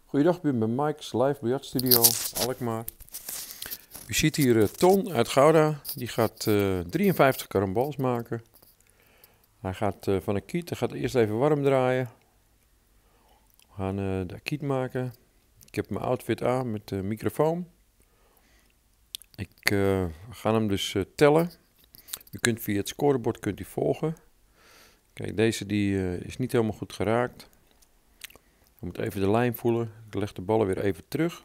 Goeiedag, ik ben bij Mike's Live Biljartstudio, Alkmaar. U ziet hier Ton uit Gouda, die gaat 53 karambals maken. Hij gaat van een kiet, hij gaat eerst even warm draaien. We gaan de kiet maken. Ik heb mijn outfit aan met de microfoon. Ik ga hem dus tellen. U kunt via het scorebord volgen. Kijk, deze is niet helemaal goed geraakt. Je moet even de lijn voelen. Ik leg de ballen weer even terug.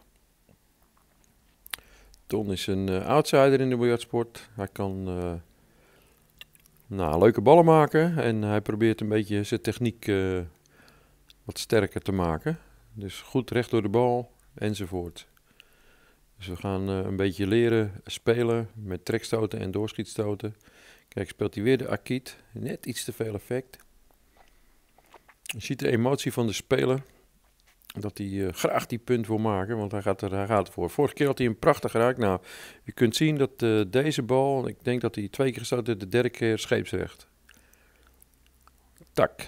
Ton is een outsider in de biljartsport. Hij kan leuke ballen maken en hij probeert een beetje zijn techniek wat sterker te maken. Dus goed recht door de bal enzovoort. Dus we gaan een beetje leren spelen met trekstoten en doorschietstoten. Kijk, speelt hij weer de akiet. Net iets te veel effect. Je ziet de emotie van de speler. Dat hij graag die punt wil maken, want hij gaat ervoor. Vorige keer had hij hem prachtig geraakt. Nou, je kunt zien dat deze bal, ik denk dat hij 2 keer gestoten, de derde keer scheepsrecht. Tak.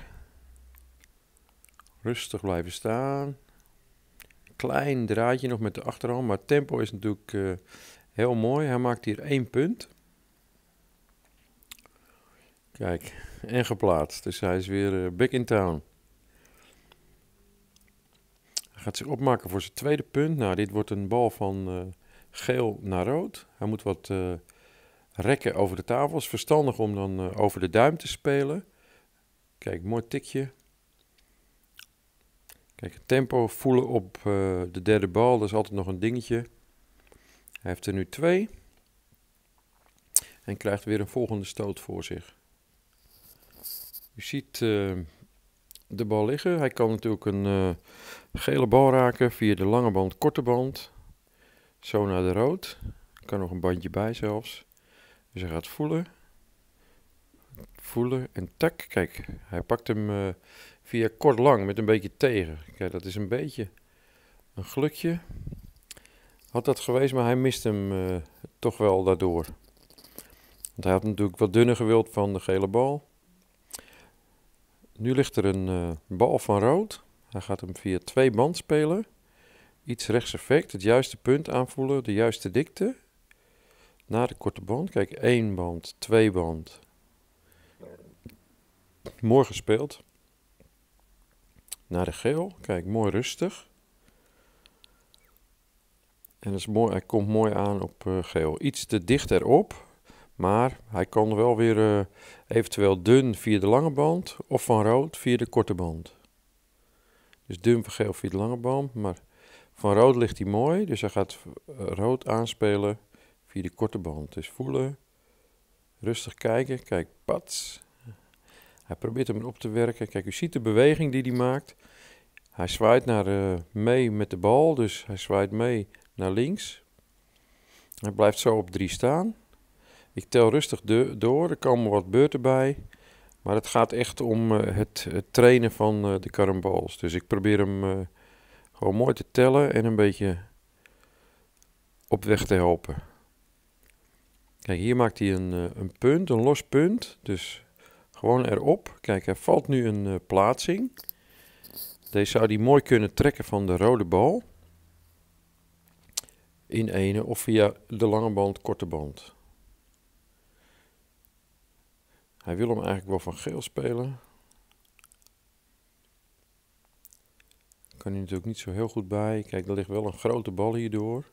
Rustig blijven staan. Klein draadje nog met de achterhand, maar het tempo is natuurlijk heel mooi. Hij maakt hier 1 punt. Kijk, en geplaatst. Dus hij is weer back in town. Hij gaat zich opmaken voor zijn tweede punt. Nou, dit wordt een bal van geel naar rood. Hij moet wat rekken over de tafel. Het is verstandig om dan over de duim te spelen. Kijk, mooi tikje. Kijk, het tempo voelen op de derde bal. Dat is altijd nog een dingetje. Hij heeft er nu 2. En krijgt weer een volgende stoot voor zich. U ziet de bal liggen. Hij kan natuurlijk een gele bal raken via de lange band, korte band. Zo naar de rood. Er kan nog een bandje bij zelfs. Dus hij gaat voelen. Voelen en tak. Kijk, hij pakt hem via kort lang met een beetje tegen. Kijk, dat is een beetje een gelukje. Had dat geweest, maar hij mist hem toch wel daardoor. Want hij had natuurlijk wat dunner gewild van de gele bal. Nu ligt er een bal van rood. Hij gaat hem via 2 band spelen. Iets rechts effect, het juiste punt aanvoelen, de juiste dikte. Naar de korte band. Kijk, 1 band, 2 band. Mooi gespeeld. Naar de geel. Kijk, mooi rustig. En dat is mooi, hij komt mooi aan op geel. Iets te dicht erop. Maar hij kan wel weer eventueel dun via de lange band. Of van rood via de korte band. Dus dun van geel via de lange band. Maar van rood ligt hij mooi. Dus hij gaat rood aanspelen via de korte band. Dus voelen. Rustig kijken. Kijk, pats. Hij probeert hem op te werken. Kijk, u ziet de beweging die hij maakt. Hij zwaait mee met de bal. Dus hij zwaait mee naar links. Hij blijft zo op 3 staan. Ik tel rustig door. Er komen wat beurten bij. Maar het gaat echt om het trainen van de karambals. Dus ik probeer hem gewoon mooi te tellen en een beetje op weg te helpen. Kijk, hier maakt hij een punt, een los punt. Dus gewoon erop. Kijk, hij valt nu een plaatsing. Deze zou hij mooi kunnen trekken van de rode bal. In ene of via de lange band, korte band. Hij wil hem eigenlijk wel van geel spelen. Kan hij natuurlijk niet zo heel goed bij. Kijk, er ligt wel een grote bal hierdoor.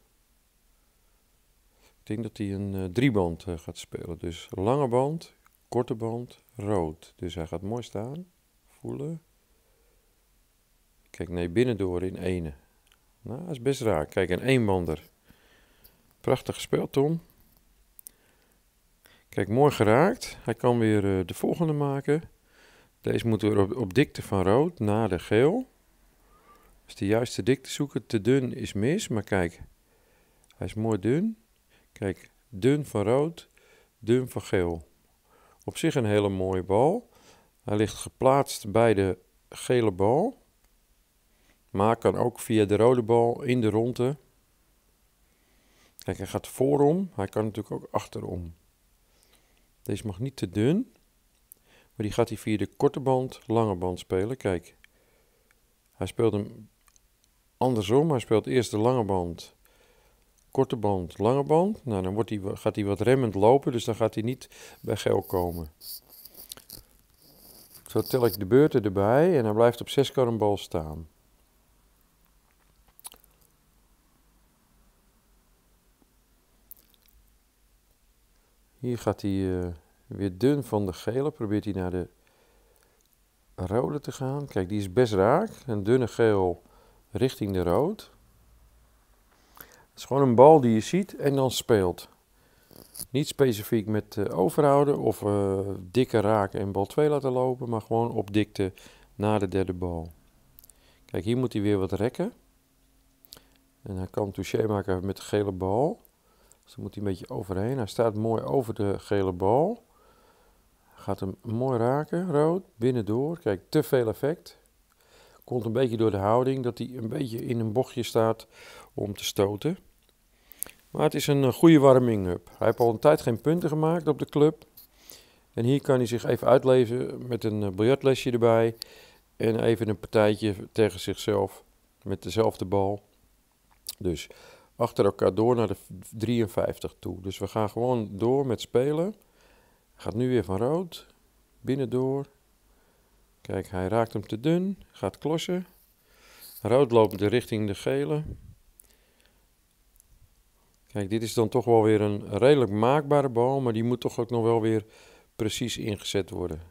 Ik denk dat hij een 3-band gaat spelen. Dus lange band, korte band, rood. Dus hij gaat mooi staan. Voelen. Kijk, nee, binnendoor in ene. Nou, dat is best raar. Kijk, een 1-bander. Prachtig gespeeld, Tom. Kijk, mooi geraakt. Hij kan weer de volgende maken. Deze moeten we op dikte van rood naar de geel. Dus de juiste dikte zoeken. Te dun is mis, maar kijk. Hij is mooi dun. Kijk, dun van rood, dun van geel. Op zich een hele mooie bal. Hij ligt geplaatst bij de gele bal. Maar kan ook via de rode bal in de ronde. Kijk, hij gaat voorom. Hij kan natuurlijk ook achterom. Deze mag niet te dun. Maar die gaat hij via de korte band, lange band spelen. Kijk, hij speelt hem andersom. Hij speelt eerst de lange band, korte band, lange band. Nou, dan gaat hij wat remmend lopen, dus dan gaat hij niet bij geel komen. Zo tel ik de beurten erbij en hij blijft op 6 karambal staan. Hier gaat hij weer dun van de gele, probeert hij naar de rode te gaan. Kijk, die is best raak. Een dunne geel richting de rood. Het is gewoon een bal die je ziet en dan speelt. Niet specifiek met overhouden of dikke raken en bal 2 laten lopen, maar gewoon op dikte naar de derde bal. Kijk, hier moet hij weer wat rekken. En hij kan touché maken met de gele bal. Dus dan moet hij een beetje overheen. Hij staat mooi over de gele bal. Gaat hem mooi raken, rood, binnendoor. Kijk, te veel effect. Komt een beetje door de houding dat hij een beetje in een bochtje staat om te stoten. Maar het is een goede warming-up. Hij heeft al een tijd geen punten gemaakt op de club. En hier kan hij zich even uitleven met een biljartlesje erbij. En even een partijtje tegen zichzelf met dezelfde bal. Dus achter elkaar door naar de 53 toe. Dus we gaan gewoon door met spelen. Gaat nu weer van rood. Binnendoor. Kijk, hij raakt hem te dun. Gaat klossen. Rood loopt richting de gele. Kijk, dit is dan toch wel weer een redelijk maakbare bal. Maar die moet toch ook nog wel weer precies ingezet worden.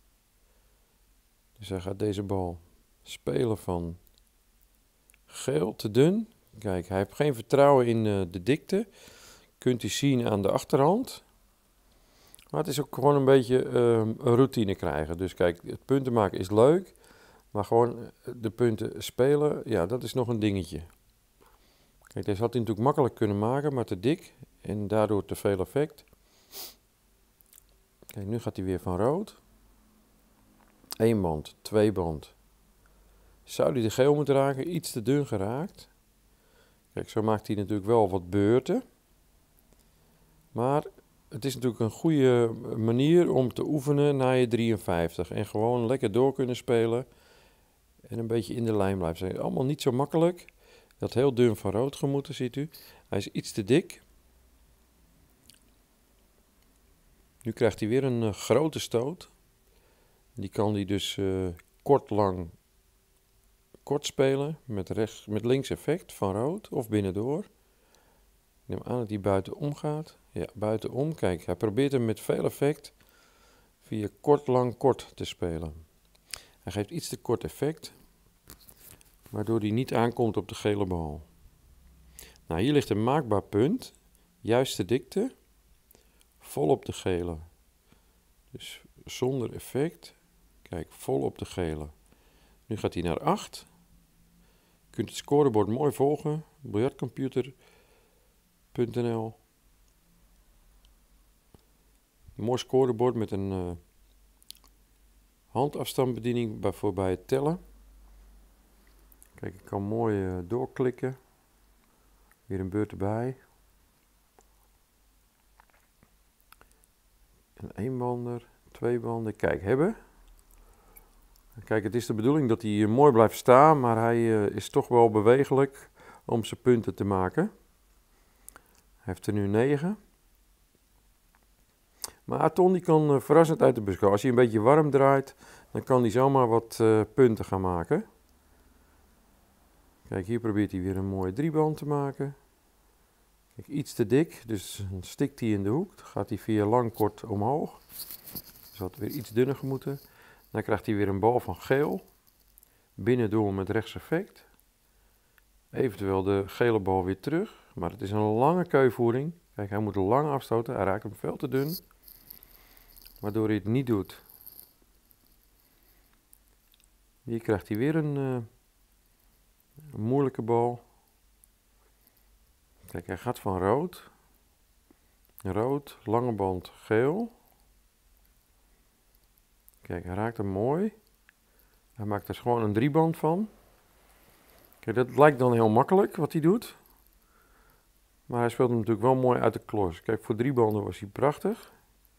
Dus hij gaat deze bal spelen van geel te dun. Kijk, hij heeft geen vertrouwen in de dikte. Kunt u zien aan de achterhand. Maar het is ook gewoon een beetje een routine krijgen. Dus kijk, het punten maken is leuk. Maar gewoon de punten spelen, ja, dat is nog een dingetje. Kijk, deze had hij natuurlijk makkelijk kunnen maken, maar te dik. En daardoor te veel effect. Kijk, nu gaat hij weer van rood. 1 band, 2 band. Zou hij de geel moeten raken? Iets te dun geraakt. Kijk, zo maakt hij natuurlijk wel wat beurten. Maar het is natuurlijk een goede manier om te oefenen na je 53. En gewoon lekker door kunnen spelen. En een beetje in de lijn blijven zijn. Allemaal niet zo makkelijk. Dat heel dun van rood gemoeten, ziet u. Hij is iets te dik. Nu krijgt hij weer een grote stoot. Die kan hij dus kort, lang, kort spelen. Met links effect van rood of binnendoor. Ik neem aan dat hij buitenom gaat. Ja, buitenom. Kijk, hij probeert hem met veel effect via kort, lang, kort te spelen. Hij geeft iets te kort effect, waardoor hij niet aankomt op de gele bal. Nou, hier ligt een maakbaar punt. Juiste dikte. Vol op de gele. Dus zonder effect. Kijk, vol op de gele. Nu gaat hij naar 8. Je kunt het scorebord mooi volgen. Biljartcomputer.nl. Een mooi scorebord met een handafstandsbediening voor bij het tellen. Kijk, ik kan mooi doorklikken. Weer een beurt erbij. Een 1-bander, 2 banden. Kijk, hebben. Kijk, het is de bedoeling dat hij mooi blijft staan, maar hij is toch wel bewegelijk om zijn punten te maken. Hij heeft er nu 9. Maar Aton die kan verrassend uit de bus komen. Als hij een beetje warm draait, dan kan hij zomaar wat punten gaan maken. Kijk, hier probeert hij weer een mooie 3-band te maken. Kijk, iets te dik, dus dan stikt hij in de hoek. Dan gaat hij via lang kort omhoog. Dus had weer iets dunner moeten. Dan krijgt hij weer een bal van geel. Binnendoor met rechts effect. Eventueel de gele bal weer terug. Maar het is een lange keuvoering. Kijk, hij moet lang afstoten. Hij raakt hem veel te dun. Waardoor hij het niet doet. Hier krijgt hij weer een moeilijke bal. Kijk, hij gaat van rood. Rood, lange band, geel. Kijk, hij raakt hem mooi. Hij maakt er gewoon een 3-band van. Kijk, dat lijkt dan heel makkelijk wat hij doet. Maar hij speelt hem natuurlijk wel mooi uit de klos. Kijk, voor 3 banden was hij prachtig.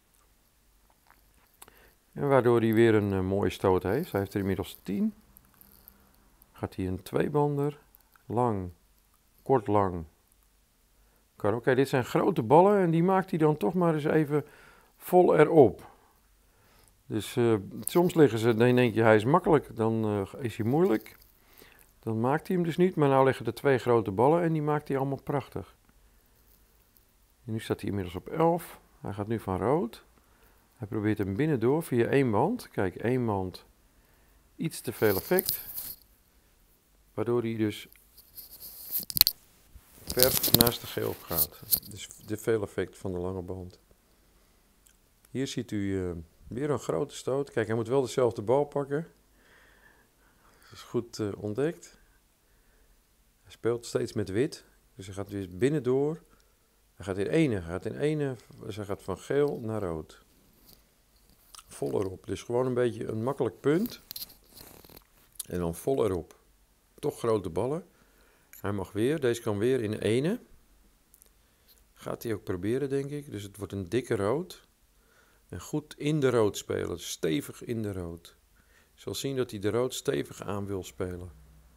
En waardoor hij weer een mooie stoot heeft. Hij heeft er inmiddels 10. Gaat hij een 2-bander. lang, kort, lang. Oké, dit zijn grote ballen en die maakt hij dan toch maar eens even vol erop. Dus soms liggen ze, dan denk je hij is makkelijk, dan is hij moeilijk. Dan maakt hij hem dus niet, maar nou liggen er 2 grote ballen en die maakt hij allemaal prachtig. En nu staat hij inmiddels op 11. Hij gaat nu van rood. Hij probeert hem binnendoor via 1 band. Kijk, 1 band. Iets te veel effect. Waardoor hij dus ver naast de geel gaat. Dus de veel effect van de lange band. Hier ziet u weer een grote stoot. Kijk, hij moet wel dezelfde bal pakken. Dat is goed ontdekt. Hij speelt steeds met wit. Dus hij gaat weer binnendoor. Hij gaat in ene. Dus hij gaat van geel naar rood. Vol erop. Dus gewoon een beetje een makkelijk punt. En dan vol erop. Toch grote ballen. Hij mag weer. Deze kan weer in ene. Gaat hij ook proberen, denk ik. Dus het wordt een dikke rood. En goed in de rood spelen. Stevig in de rood. Je zal zien dat hij de rood stevig aan wil spelen.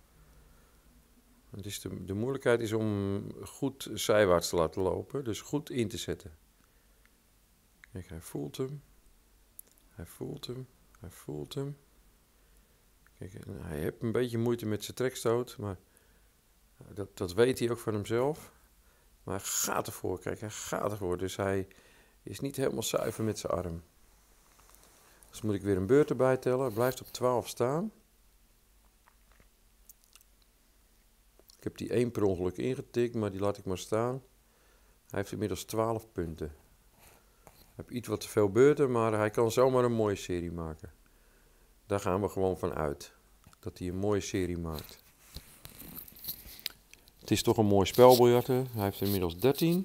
Dus de moeilijkheid is om goed zijwaarts te laten lopen. Dus goed in te zetten. Kijk, hij voelt hem. Hij voelt hem. Hij voelt hem. Kijk, hij heeft een beetje moeite met zijn trekstoot. Maar dat weet hij ook van hemzelf. Maar hij gaat ervoor. Kijk, hij gaat ervoor. Dus hij is niet helemaal zuiver met zijn arm. Dus moet ik weer een beurt erbij tellen. Hij blijft op 12 staan. Ik heb die 1 per ongeluk ingetikt, maar die laat ik maar staan. Hij heeft inmiddels 12 punten. Hij heeft iets wat te veel beurten, maar hij kan zomaar een mooie serie maken. Daar gaan we gewoon van uit. Dat hij een mooie serie maakt. Het is toch een mooi spelbiljarten. Hij heeft inmiddels 13.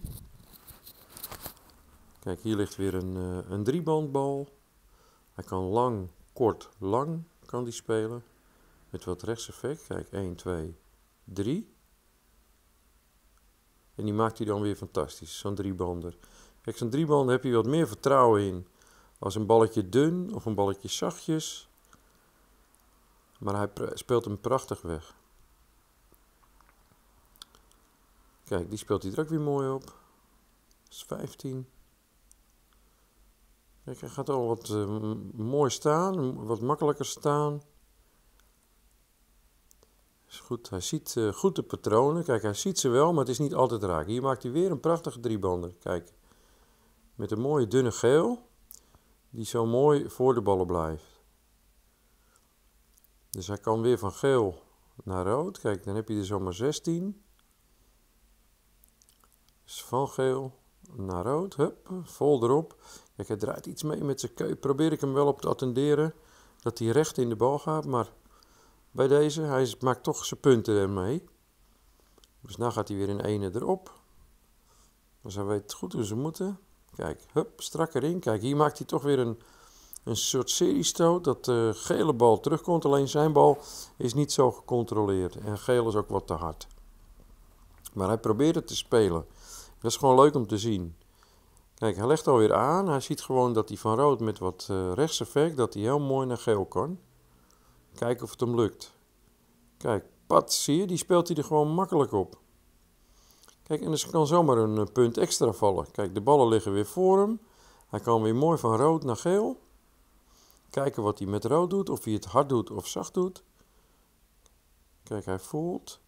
Kijk, hier ligt weer een 3-bandbal. Hij kan lang, kort, lang kan die spelen. Met wat rechtseffect. Kijk, 1, 2, 3. En die maakt hij dan weer fantastisch, zo'n 3-bander. Kijk, zo'n 3-bander heb je wat meer vertrouwen in. Als een balletje dun of een balletje zachtjes. Maar hij speelt hem prachtig weg. Kijk, die speelt hij er ook weer mooi op. Dat is 15. Kijk, hij gaat al wat mooi staan, wat makkelijker staan. Is goed, hij ziet goed de patronen. Kijk, hij ziet ze wel, maar het is niet altijd raak. Hier maakt hij weer een prachtige 3-bander. Kijk, met een mooie dunne geel, die zo mooi voor de ballen blijft. Dus hij kan weer van geel naar rood. Kijk, dan heb je er zomaar 16. Dus van geel naar rood, hup, vol erop. Kijk, hij draait iets mee met zijn keup. Probeer ik hem wel op te attenderen dat hij recht in de bal gaat, maar bij deze, hij maakt toch zijn punten ermee. Dus nu gaat hij weer in ene erop. Dus hij weet goed hoe ze moeten. Kijk, hup, strak erin. Kijk, hier maakt hij toch weer een soort seriestoot dat de gele bal terugkomt. Alleen zijn bal is niet zo gecontroleerd. En geel is ook wat te hard. Maar hij probeert het te spelen. Dat is gewoon leuk om te zien. Kijk, hij legt alweer aan. Hij ziet gewoon dat hij van rood met wat rechtseffect, dat hij heel mooi naar geel kan. Kijken of het hem lukt. Kijk, pat, zie je, die speelt hij er gewoon makkelijk op. Kijk, en dus kan zomaar een punt extra vallen. Kijk, de ballen liggen weer voor hem. Hij kan weer mooi van rood naar geel. Kijken wat hij met rood doet, of hij het hard doet of zacht doet. Kijk, hij voelt.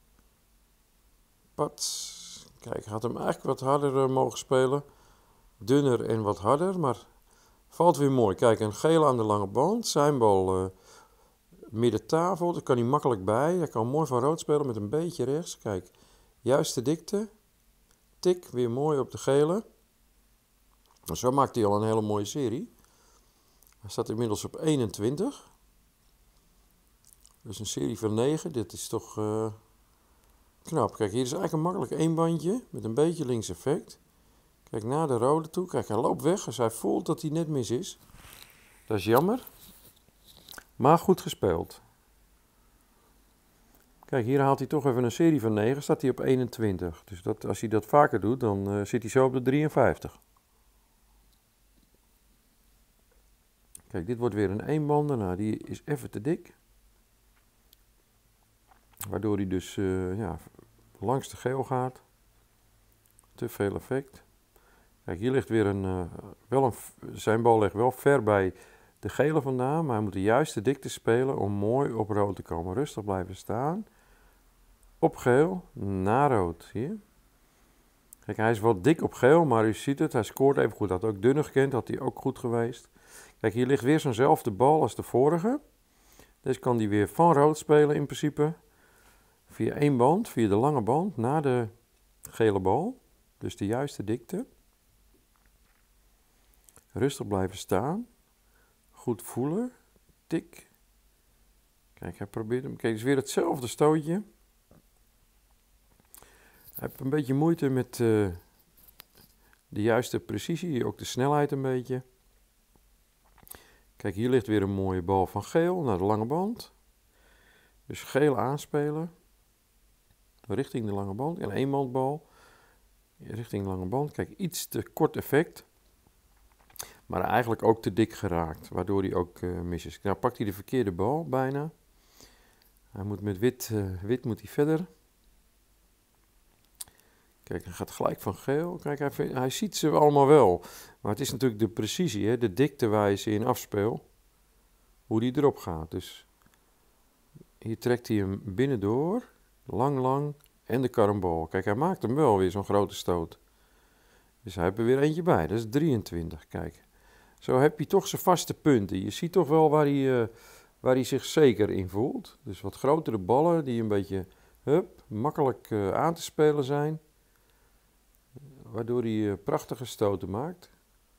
Pat. Kijk, hij had hem eigenlijk wat harder mogen spelen. Dunner en wat harder, maar valt weer mooi. Kijk, een gele aan de lange band. Zijn bal midden tafel, daar kan hij makkelijk bij. Hij kan mooi van rood spelen met een beetje rechts. Kijk, juiste dikte. Tik, weer mooi op de gele. En zo maakt hij al een hele mooie serie. Hij staat inmiddels op 21. Dus een serie van 9. Dit is toch knap. Kijk, hier is eigenlijk een makkelijk 1 bandje met een beetje links effect. Kijk, naar de rode toe. Kijk, hij loopt weg. Dus hij voelt dat hij net mis is. Dat is jammer. Maar goed gespeeld. Kijk, hier haalt hij toch even een serie van 9. Staat hij op 21. Dus als hij dat vaker doet, dan zit hij zo op de 53. Kijk, dit wordt weer een eenbander. Nou, die is even te dik. Waardoor hij dus ja, langs de geel gaat. Te veel effect. Kijk, hier ligt weer zijn bal ligt wel ver bij de gele vandaan. Maar hij moet de juiste dikte spelen om mooi op rood te komen. Rustig blijven staan. Op geel, naar rood. Zie je? Kijk, hij is wat dik op geel, maar u ziet het. Hij scoort even goed. Had ook dunner gekend, had hij ook goed geweest. Kijk, hier ligt weer zo'nzelfde bal als de vorige. Dus kan hij weer van rood spelen in principe. Via één band, via de lange band, naar de gele bal. Dus de juiste dikte. Rustig blijven staan. Goed voelen. Tik. Kijk, hij probeert hem. Kijk, het is weer hetzelfde stootje. Hij heeft een beetje moeite met de juiste precisie. Ook de snelheid een beetje. Kijk, hier ligt weer een mooie bal van geel naar de lange band. Dus geel aanspelen. Richting de lange band. En eenbandbal. Richting de lange band. Kijk, iets te kort effect. Maar eigenlijk ook te dik geraakt. Waardoor hij ook mis is. Nou pakt hij de verkeerde bal bijna. Hij moet met wit moet hij verder. Kijk, hij gaat gelijk van geel. Kijk, hij ziet ze allemaal wel. Maar het is natuurlijk de precisie, hè, de dikte waar je ze in afspeel. Hoe die erop gaat. Dus hier trekt hij hem binnendoor. Lang. En de karambol. Kijk, hij maakt hem wel weer zo'n grote stoot. Dus hij heeft er weer eentje bij. Dat is 23. Kijk. Zo heb je toch zijn vaste punten. Je ziet toch wel waar hij zich zeker in voelt. Dus wat grotere ballen die een beetje makkelijk aan te spelen zijn. Waardoor hij prachtige stoten maakt.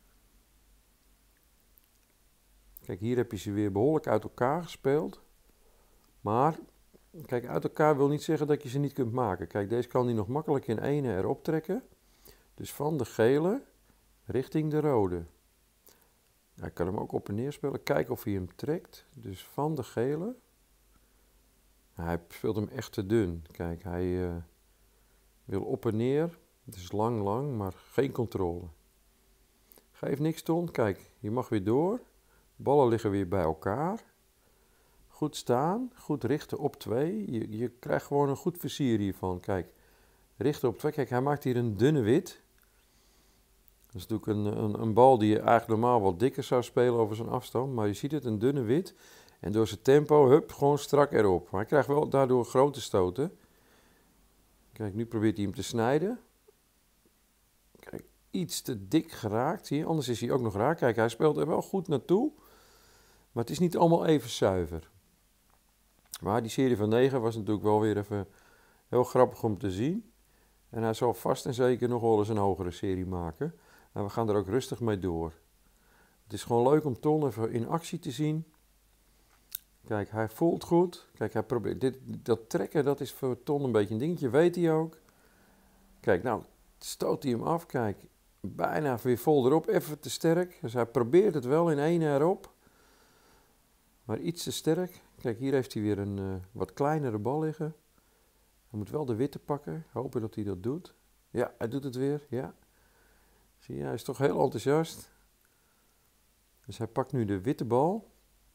Kijk, hier heb je ze weer behoorlijk uit elkaar gespeeld. Maar, kijk, uit elkaar wil niet zeggen dat je ze niet kunt maken. Kijk, deze kan hij nog makkelijk in ene erop trekken. Dus van de gele richting de rode. Hij kan hem ook op en neer spelen. Kijken of hij hem trekt. Dus van de gele. Hij speelt hem echt te dun. Kijk, hij wil op en neer. Het is lang, maar geen controle. Geef niks, Ton. Kijk, je mag weer door. Ballen liggen weer bij elkaar. Goed staan. Goed richten op 2. Je krijgt gewoon een goed versier hiervan. Kijk, richten op 2. Kijk, hij maakt hier een dunne wit. Dat is natuurlijk een bal die je eigenlijk normaal wat dikker zou spelen over zijn afstand. Maar je ziet het, een dunne wit. En door zijn tempo, gewoon strak erop. Maar hij krijgt wel daardoor grote stoten. Kijk, nu probeert hij hem te snijden. Kijk, iets te dik geraakt. Zie je? Anders is hij ook nog raak. Kijk, hij speelt er wel goed naartoe. Maar het is niet allemaal even zuiver. Maar die serie van 9 was natuurlijk wel weer even heel grappig om te zien. En hij zal vast en zeker nog wel eens een hogere serie maken. En we gaan er ook rustig mee door. Het is gewoon leuk om Ton even in actie te zien. Kijk, hij voelt goed. Kijk, hij probeert dat trekken, dat is voor Ton een beetje een dingetje, weet hij ook. Kijk, nou stoot hij hem af. Kijk, bijna weer vol erop, even te sterk. Dus hij probeert het wel in één erop. Maar iets te sterk. Kijk, hier heeft hij weer een wat kleinere bal liggen. Hij moet wel de witte pakken. Hopen dat hij dat doet. Ja, hij doet het weer. Ja. Zie je, hij is toch heel enthousiast. Dus hij pakt nu de witte bal.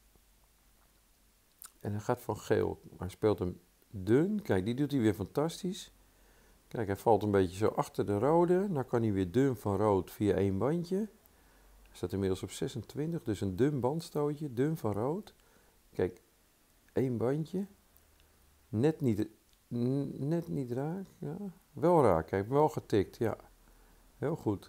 En hij gaat van geel. Hij speelt hem dun. Kijk, die doet hij weer fantastisch. Kijk, hij valt een beetje zo achter de rode. Dan kan hij weer dun van rood via één bandje. Hij staat inmiddels op 26. Dus een dun bandstootje. Dun van rood. Kijk, één bandje. Net niet raak. Ja. Wel raak. Hij heeft wel getikt. Ja, heel goed.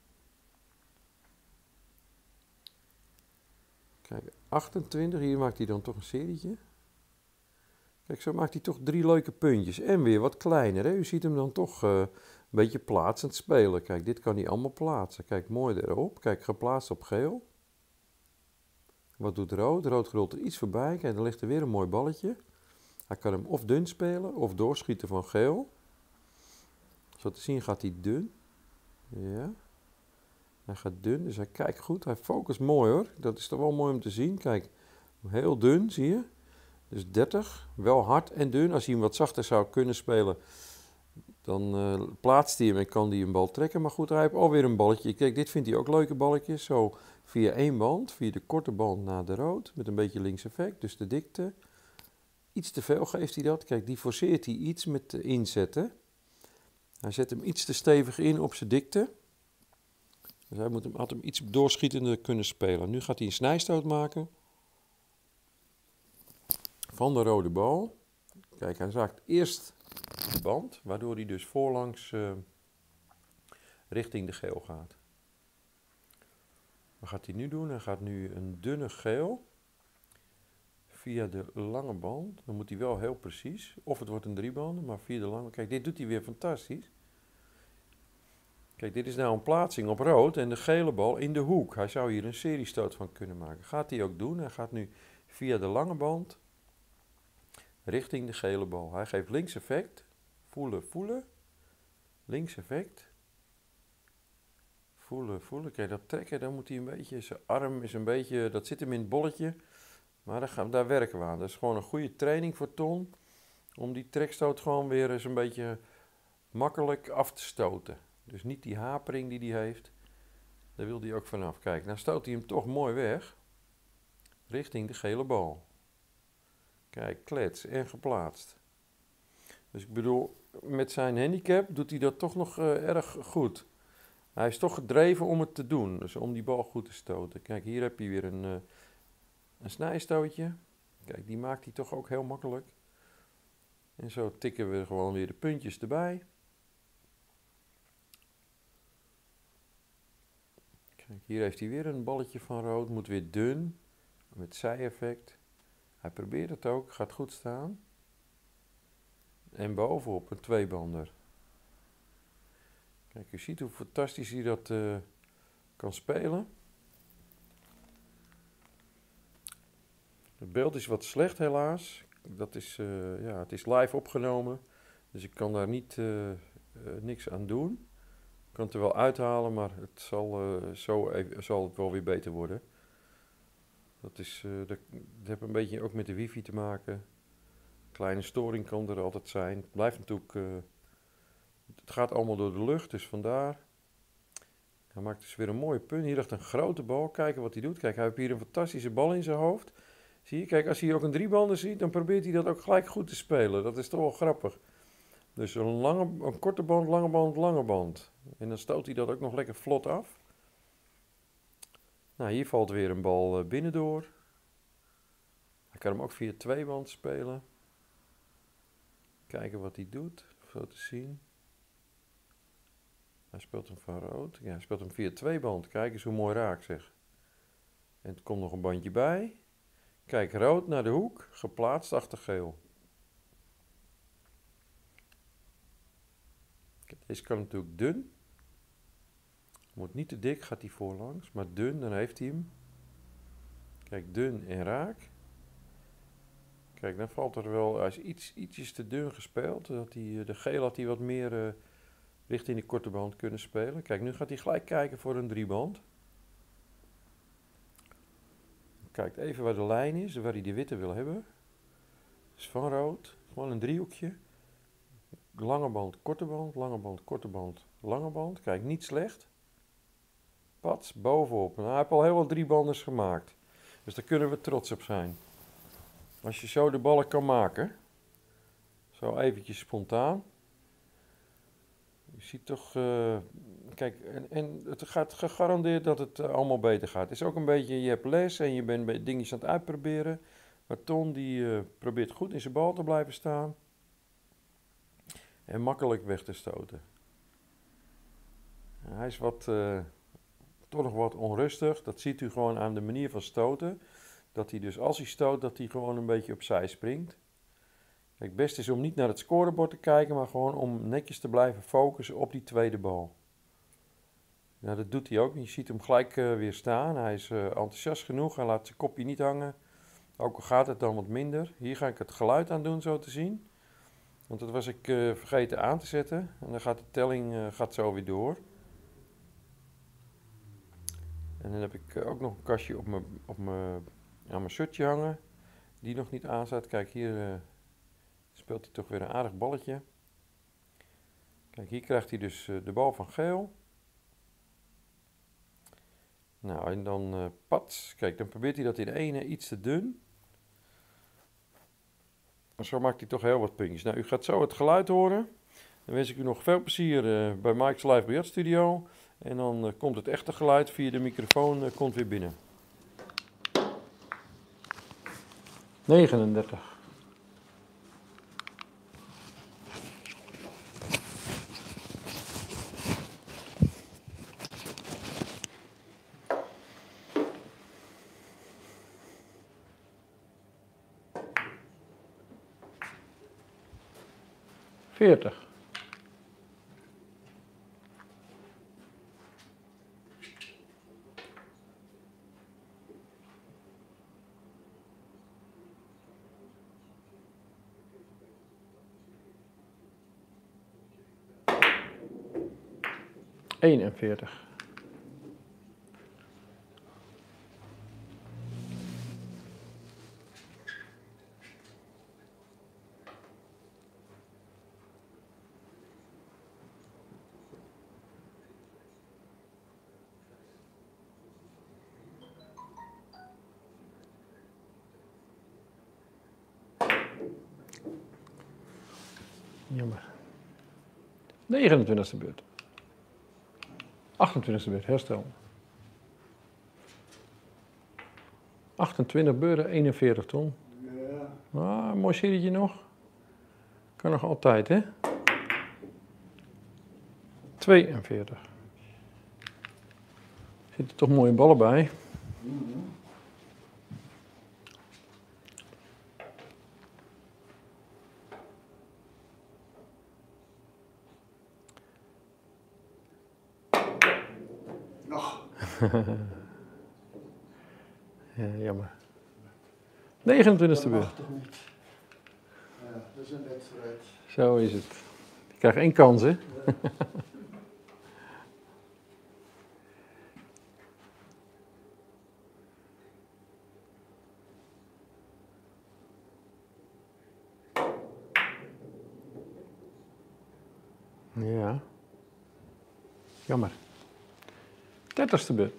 Kijk, 28. Hier maakt hij dan toch een serietje. Kijk, zo maakt hij toch 3 leuke puntjes. En weer wat kleiner. Hè? U ziet hem dan toch een beetje plaatsend spelen. Kijk, dit kan hij allemaal plaatsen. Kijk, mooi erop. Kijk, geplaatst op geel. Wat doet rood? Rood rolt er iets voorbij. Kijk, dan ligt er weer een mooi balletje. Hij kan hem of dun spelen of doorschieten van geel. Zo te zien gaat hij dun. Ja. Hij gaat dun, dus hij kijkt goed. Hij focust mooi hoor. Dat is toch wel mooi om te zien. Kijk, heel dun, zie je. Dus 30, wel hard en dun. Als hij hem wat zachter zou kunnen spelen, dan plaatst hij hem en kan hij een bal trekken. Maar goed, hij heeft alweer een balletje. Kijk, dit vindt hij ook leuke balletjes. Zo via één band, via de korte band naar de rood. Met een beetje links effect, dus de dikte. Iets te veel geeft hij dat. Kijk, die forceert hij iets met de inzetten. Hij zet hem iets te stevig in op zijn dikte. Dus hij had hem iets doorschietender kunnen spelen. Nu gaat hij een snijstoot maken van de rode bal. Kijk, hij raakt eerst de band, waardoor hij dus voorlangs richting de geel gaat. Wat gaat hij nu doen? Hij gaat nu een dunne geel via de lange band. Dan moet hij wel heel precies. Of het wordt een drieband, maar via de lange. Kijk, dit doet hij weer fantastisch. Kijk, dit is nou een plaatsing op rood en de gele bal in de hoek. Hij zou hier een seriestoot van kunnen maken. Gaat hij ook doen. Hij gaat nu via de lange band richting de gele bal. Hij geeft links effect. Voelen, voelen. Links effect. Voelen, voelen. Kijk, dat trekken, dan moet hij een beetje... Zijn arm is een beetje... Dat zit hem in het bolletje. Maar daar werken we aan. Dat is gewoon een goede training voor Ton. Om die trekstoot gewoon weer eens een beetje makkelijk af te stoten. Dus niet die hapering die hij heeft. Daar wil hij ook vanaf. Kijk, nou stoot hij hem toch mooi weg. Richting de gele bal. Kijk, klets en geplaatst. Dus ik bedoel, met zijn handicap doet hij dat toch nog erg goed. Hij is toch gedreven om het te doen. Dus om die bal goed te stoten. Kijk, hier heb je weer een snijstootje. Kijk, die maakt hij toch ook heel makkelijk. En zo tikken we gewoon weer de puntjes erbij. Kijk, hier heeft hij weer een balletje van rood. Moet weer dun. Met zij-effect. Hij probeert het ook. Gaat goed staan. En bovenop een tweebander. Kijk, je ziet hoe fantastisch hij dat kan spelen. Het beeld is wat slecht helaas. Dat is, ja, het is live opgenomen. Dus ik kan daar niks aan doen. Ik kan het er wel uithalen, maar het zal het wel weer beter worden. Dat heeft een beetje ook met de wifi te maken. Kleine storing kan er altijd zijn. Het blijft natuurlijk... het gaat allemaal door de lucht, dus vandaar. Hij maakt dus weer een mooie punt. Hier ligt een grote bal. Kijken wat hij doet. Kijk, hij heeft hier een fantastische bal in zijn hoofd. Zie je? Kijk, als hij hier ook een driebander ziet, dan probeert hij dat ook gelijk goed te spelen. Dat is toch wel grappig. Dus een korte band, lange band, lange band. En dan stoot hij dat ook nog lekker vlot af. Nou, hier valt weer een bal binnendoor. Hij kan hem ook via tweeband spelen. Kijken wat hij doet. Zo te zien. Hij speelt hem van rood. Ja, hij speelt hem via tweeband. Kijk eens hoe mooi raak zeg. En er komt nog een bandje bij. Kijk, rood naar de hoek. Geplaatst achter geel. Deze kan natuurlijk dun. Moet niet te dik, gaat hij voorlangs. Maar dun, dan heeft hij hem. Kijk, dun en raak. Kijk, dan valt er wel... Hij is ietsjes te dun gespeeld. De geel had hij wat meer richting de korte band kunnen spelen. Kijk, nu gaat hij gelijk kijken voor een drieband. Kijkt even waar de lijn is, waar hij die witte wil hebben. Dus van rood, gewoon een driehoekje. Lange band, korte band, lange band, korte band, lange band. Kijk, niet slecht. Pats, bovenop. Nou, hij heeft al heel wat driebanders gemaakt. Dus daar kunnen we trots op zijn. Als je zo de ballen kan maken. Zo eventjes spontaan. Je ziet toch... kijk, en het gaat gegarandeerd dat het allemaal beter gaat. Het is ook een beetje, je hebt les en je bent dingetjes aan het uitproberen. Maar Ton die probeert goed in zijn bal te blijven staan. En makkelijk weg te stoten. Hij is toch nog wat onrustig. Dat ziet u gewoon aan de manier van stoten. Dat hij dus als hij stoot, dat hij gewoon een beetje opzij springt. Kijk, het beste is om niet naar het scorebord te kijken, maar gewoon om netjes te blijven focussen op die tweede bal. Nou, dat doet hij ook. Je ziet hem gelijk weer staan. Hij is enthousiast genoeg. Hij laat zijn kopje niet hangen. Ook al gaat het dan wat minder. Hier ga ik het geluid aan doen, zo te zien. Want dat was ik vergeten aan te zetten. En dan gaat de telling gaat zo weer door. En dan heb ik ook nog een kastje aan mijn shirtje hangen. Die nog niet aanstaat. Kijk, hier speelt hij toch weer een aardig balletje. Kijk, hier krijgt hij dus de bal van geel. Nou, en dan pats. Kijk, dan probeert hij dat in de ene iets te dun. Maar zo maakt hij toch heel wat puntjes. Nou, u gaat zo het geluid horen. Dan wens ik u nog veel plezier bij Mike's Live Biljartstudio. En dan komt het echte geluid via de microfoon komt weer binnen. 39. 40. 41. Jammer. 29e beurt. 28e beurt, herstel. 28 beurten, 41 ton. Ja. Ah, mooi serietje nog. Kan nog altijd, hè? 42. Zitten toch mooie ballen bij. Nog. Ja, jammer. 29e beurt. Dat mag toch niet. Ja, dat is een wedstrijd. Zo is het. Je krijgt 1 kans, hè? Ja. Jammer. 30e beurt.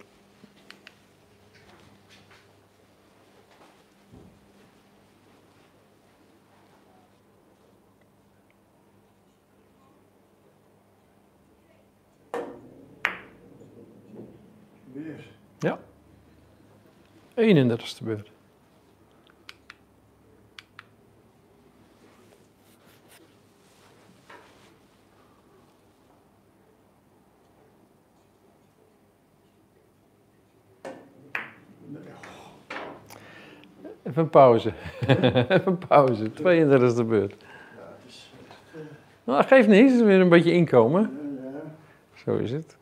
Weer. Ja. 31e beurt. Even een pauze. Even een pauze. 32e beurt. Ja, het is echt... Nou, geeft niet. Het is weer een beetje inkomen. ja. Zo is het.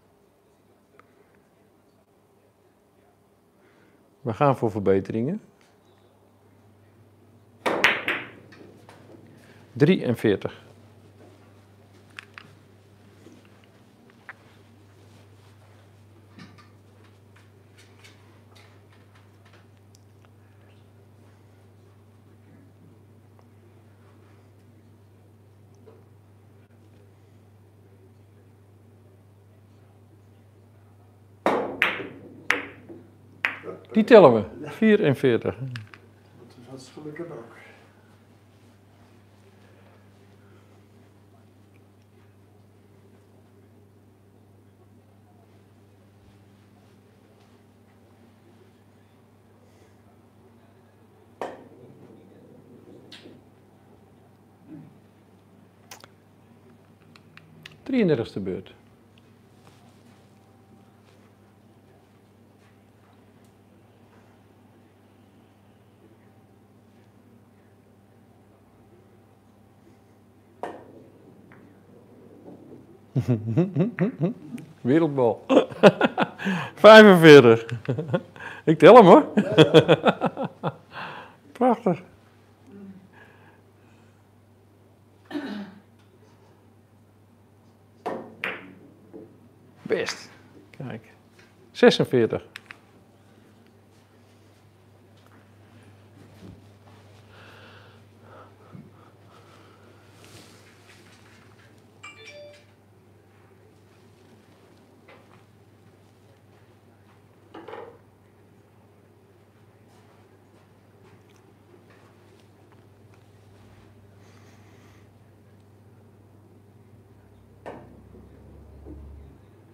We gaan voor verbeteringen. 43. Die tellen we. 44. Dat is gelukkig ook. Drieëndertigste beurt. Wereldbal. 45. Ik tel hem hoor. Prachtig. Best. Kijk. 46.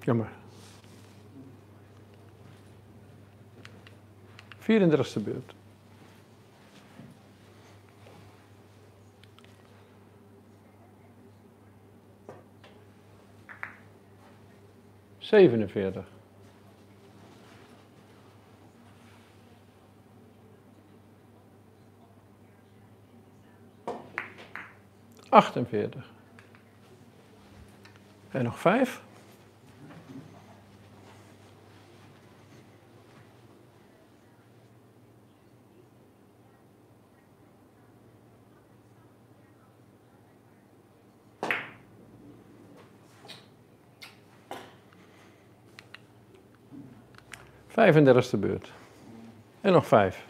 Jammer. 34e beurt. Zevenenveertig. 48. En nog 5. Vijfendertigste beurt. En nog 5.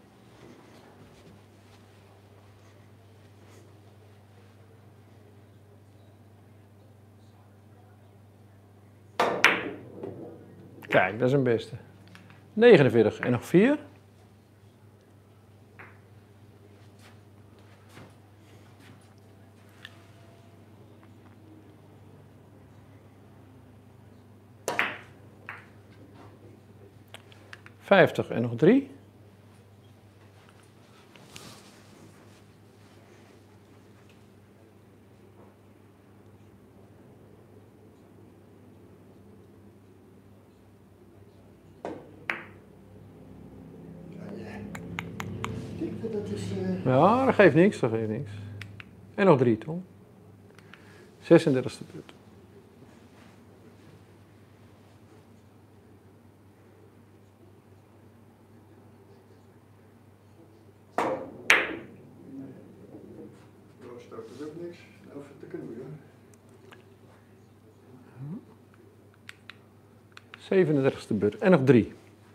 Kijk, dat is een beste. 49 en nog 4. Vijftig en nog 3. Dat is, Ja, dat geeft niks, dat geeft niks. En nog 3, Tom. 36e beurt. Doorstoot is ook niks. Nou, voor te knoeien. 37e beurt. En nog 3.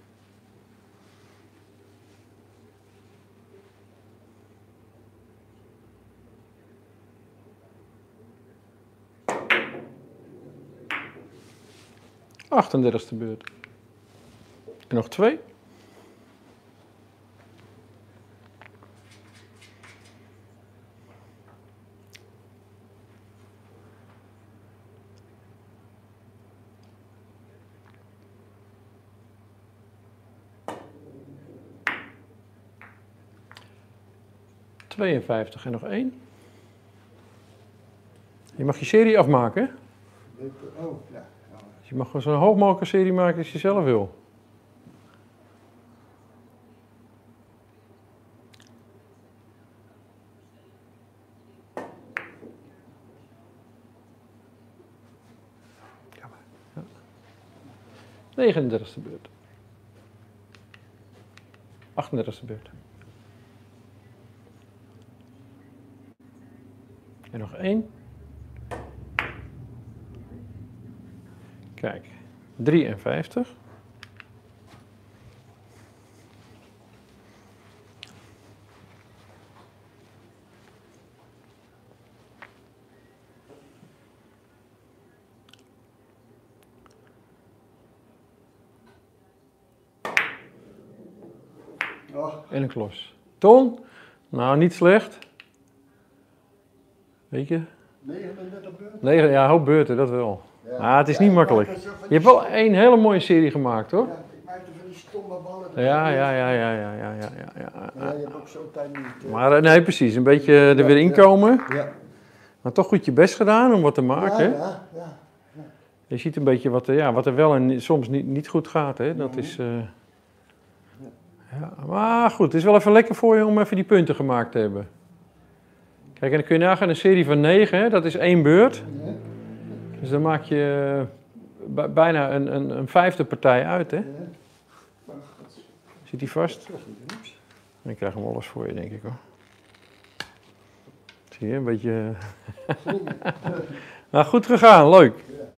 Achtendertigste beurt. En nog 2. ...52 en nog 1. Je mag je serie afmaken, hè? Oh, ja. Dus je mag gewoon zo'n hoog mogelijke serie maken als je zelf wil. Ja. 39e beurt. 38e beurt. En nog 1. Kijk, 53. Oh, En een klos. Ton? Nou, niet slecht. Weet je? 39 beurten. 9, ja, hoop beurten, dat wel. Ja. Maar het is Ja, niet ik makkelijk. maak er zo van Je die hebt wel stom- één hele mooie serie gemaakt, hoor. Ja, ik maakte van die stomme ballen. Ja. Ja, je hebt ook zo'n tijd niet. Maar nee, precies. Een beetje er weer inkomen. Ja. Maar toch goed je best gedaan om wat te maken. Ja. Je ziet een beetje wat er wel en soms niet goed gaat. Hè? Dat is... ja. Maar goed, het is wel even lekker voor je om even die punten gemaakt te hebben. Kijk, en dan kun je nagaan een serie van 9, hè? Dat is 1 beurt. Ja. Dus dan maak je bijna een vijfde partij uit, hè? Ja. Maar goed, Zit die vast? dat is niet niks. Ik krijg hem alles voor je, denk ik hoor. Zie je, een beetje... Nou, goed gegaan, leuk.